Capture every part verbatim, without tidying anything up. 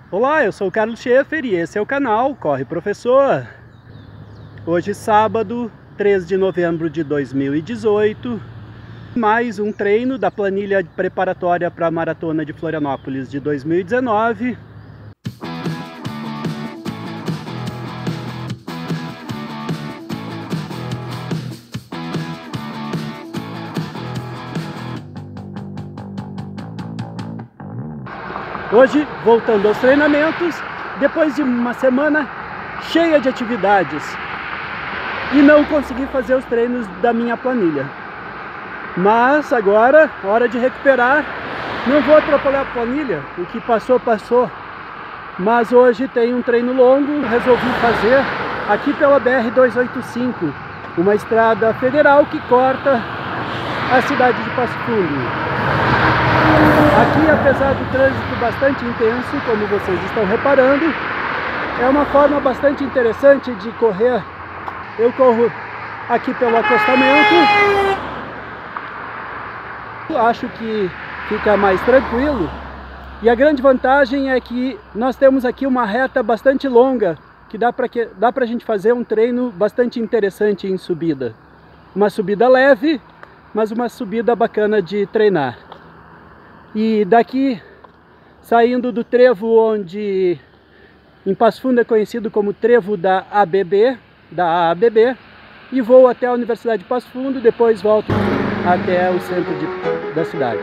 Olá, eu sou o Carlos Schaefer e esse é o canal Corre Professor. Hoje sábado, três de novembro de dois mil e dezoito, mais um treino da planilha preparatória para a Maratona de Florianópolis de dois mil e dezenove. Hoje, voltando aos treinamentos, depois de uma semana cheia de atividades e não consegui fazer os treinos da minha planilha. Mas agora, hora de recuperar. Não vou atrapalhar a planilha, o que passou, passou. Mas hoje tem um treino longo, resolvi fazer aqui pela B R duzentos e oitenta e cinco, uma estrada federal que corta a cidade de Passo Fundo. Aqui, apesar do trânsito bastante intenso, como vocês estão reparando, é uma forma bastante interessante de correr. Eu corro aqui pelo acostamento, acho que fica mais tranquilo, e a grande vantagem é que nós temos aqui uma reta bastante longa, que dá para que dá para a gente fazer um treino bastante interessante em subida. Uma subida leve, mas uma subida bacana de treinar. E daqui, saindo do trevo onde em Passo Fundo é conhecido como trevo da A B B, da A A B B, e vou até a Universidade de Passo Fundo, depois volto até o centro de, da cidade.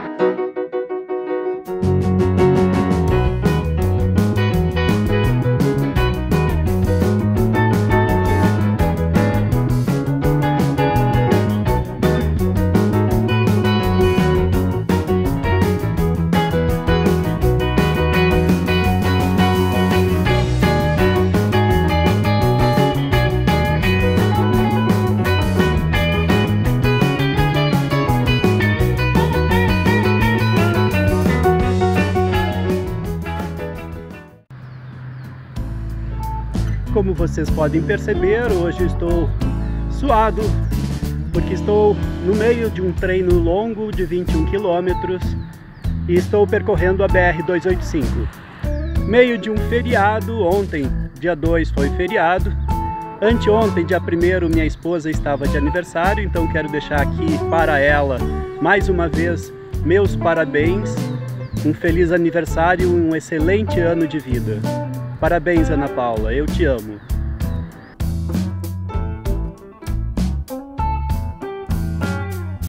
Como vocês podem perceber, hoje estou suado, porque estou no meio de um treino longo de vinte e um quilômetros e estou percorrendo a B R duzentos e oitenta e cinco. Meio de um feriado, ontem, dia dois, foi feriado. Anteontem, dia primeiro, minha esposa estava de aniversário, então quero deixar aqui para ela, mais uma vez, meus parabéns. Um feliz aniversário e um excelente ano de vida. Parabéns, Ana Paula, eu te amo.